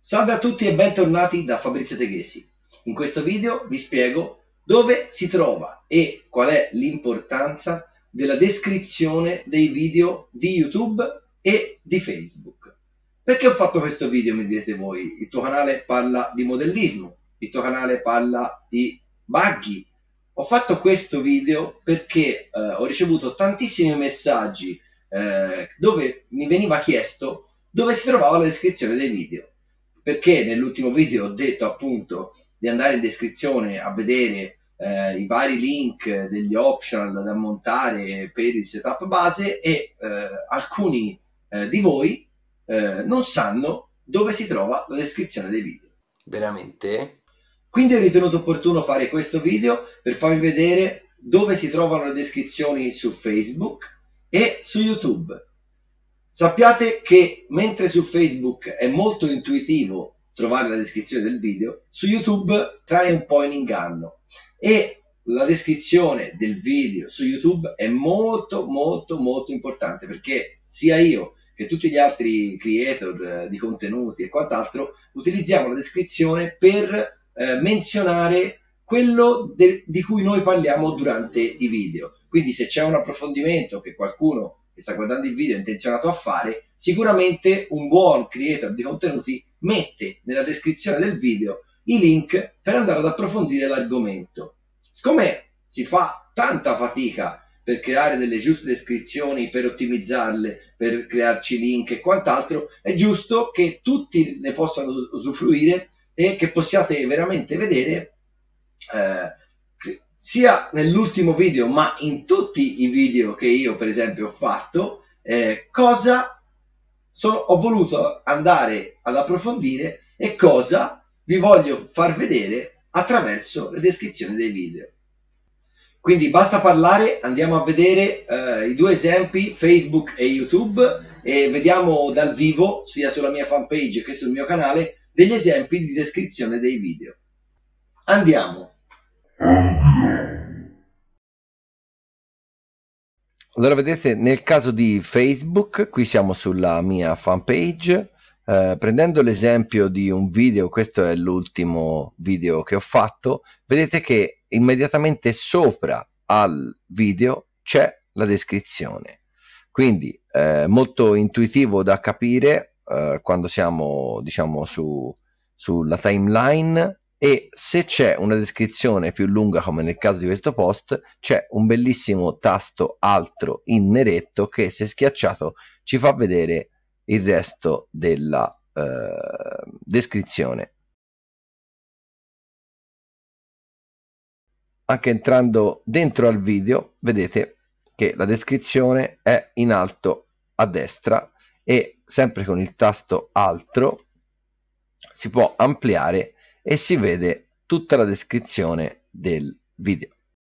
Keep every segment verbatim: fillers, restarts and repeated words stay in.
Salve a tutti e bentornati da Fabrizio Teghesi. In questo video vi spiego dove si trova e qual è l'importanza della descrizione dei video di YouTube e di Facebook. Perché ho fatto questo video, mi direte voi? Il tuo canale parla di modellismo, il tuo canale parla di buggy. Ho fatto questo video perché eh, ho ricevuto tantissimi messaggi eh, dove mi veniva chiesto dove si trovava la descrizione dei video. Perché nell'ultimo video ho detto appunto di andare in descrizione a vedere eh, i vari link degli optional da montare per il setup base e eh, alcuni eh, di voi eh, non sanno dove si trova la descrizione dei video. Veramente? Quindi ho ritenuto opportuno fare questo video per farvi vedere dove si trovano le descrizioni su Facebook e su YouTube. Sappiate che mentre su Facebook è molto intuitivo trovare la descrizione del video, su YouTube trae un po' in inganno e la descrizione del video su YouTube è molto molto molto importante, perché sia io che tutti gli altri creator di contenuti e quant'altro utilizziamo la descrizione per eh, menzionare quello de- di cui noi parliamo durante i video. Quindi se c'è un approfondimento che qualcuno che sta guardando il video è intenzionato a fare, sicuramente un buon creator di contenuti mette nella descrizione del video i link per andare ad approfondire l'argomento. Siccome si fa tanta fatica per creare delle giuste descrizioni, per ottimizzarle, per crearci link e quant'altro, è giusto che tutti ne possano usufruire e che possiate veramente vedere eh, sia nell'ultimo video ma in tutti i video che io per esempio ho fatto, eh, cosa so, ho voluto andare ad approfondire e cosa vi voglio far vedere attraverso le descrizioni dei video. Quindi basta parlare, andiamo a vedere eh, i due esempi, Facebook e YouTube, e vediamo dal vivo, sia sulla mia fanpage che sul mio canale, degli esempi di descrizione dei video. Andiamo! Allora, vedete, nel caso di Facebook, qui siamo sulla mia fanpage, eh, prendendo l'esempio di un video, questo è l'ultimo video che ho fatto, vedete che immediatamente sopra al video c'è la descrizione. Quindi eh, molto intuitivo da capire eh, quando siamo, diciamo, su, sulla timeline. E se c'è una descrizione più lunga, come nel caso di questo post, c'è un bellissimo tasto altro in neretto che, se schiacciato, ci fa vedere il resto della eh, descrizione. Anche entrando dentro al video, vedete che la descrizione è in alto a destra e sempre con il tasto altro si può ampliare e si vede tutta la descrizione del video.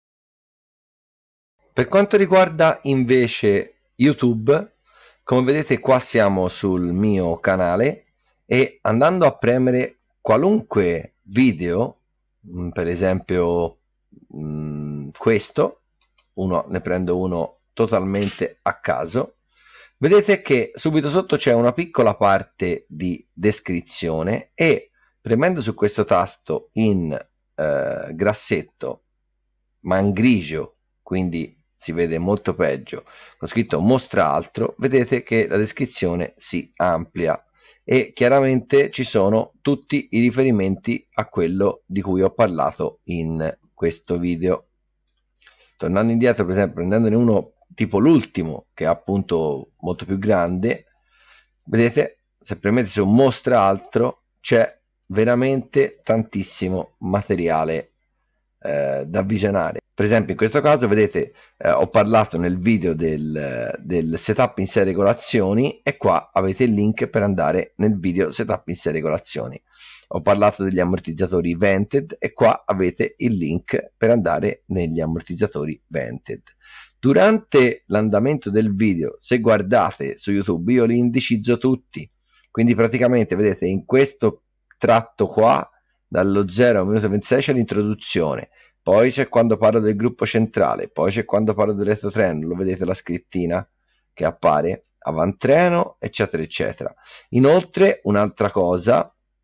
Per quanto riguarda invece YouTube, come vedete qua siamo sul mio canale e andando a premere qualunque video, per esempio mh, questo, uno, ne prendo uno totalmente a caso, vedete che subito sotto c'è una piccola parte di descrizione e premendo su questo tasto in eh, grassetto, ma in grigio, quindi si vede molto peggio, con scritto mostra altro, vedete che la descrizione si amplia e chiaramente ci sono tutti i riferimenti a quello di cui ho parlato in questo video. Tornando indietro, per esempio, prendendone uno tipo l'ultimo, che è appunto molto più grande, vedete, se premete su mostra altro, c'è veramente tantissimo materiale eh, da visionare. Per esempio in questo caso vedete eh, ho parlato nel video del, del setup in sei regolazioni e qua avete il link per andare nel video setup in sei regolazioni. Ho parlato degli ammortizzatori vented e qua avete il link per andare negli ammortizzatori vented. Durante l'andamento del video, se guardate su YouTube, io li indicizzo tutti, quindi praticamente vedete in questo tratto qua dallo zero al minuto ventisei c'è l'introduzione, poi c'è quando parlo del gruppo centrale, poi c'è quando parlo del retrotreno, lo vedete la scrittina che appare, avantreno, eccetera eccetera. Inoltre un'altra cosa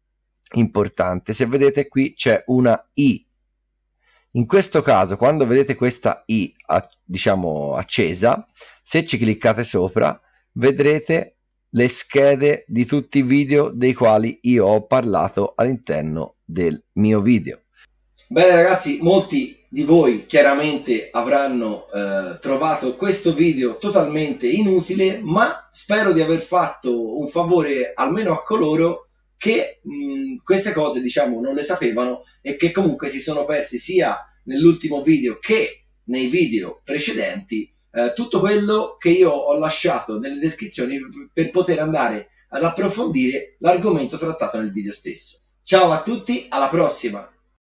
importante. Se vedete qui c'è una i. In questo caso, quando vedete questa i, diciamo, accesa, se ci cliccate sopra, vedrete le schede di tutti i video dei quali io ho parlato all'interno del mio video. Bene ragazzi, molti di voi chiaramente avranno eh, trovato questo video totalmente inutile, ma spero di aver fatto un favore almeno a coloro che mh, queste cose, diciamo, non le sapevano e che comunque si sono persi sia nell'ultimo video che nei video precedenti eh, tutto quello che io ho lasciato nelle descrizioni per poter andare ad approfondire l'argomento trattato nel video stesso. Ciao a tutti, alla prossima!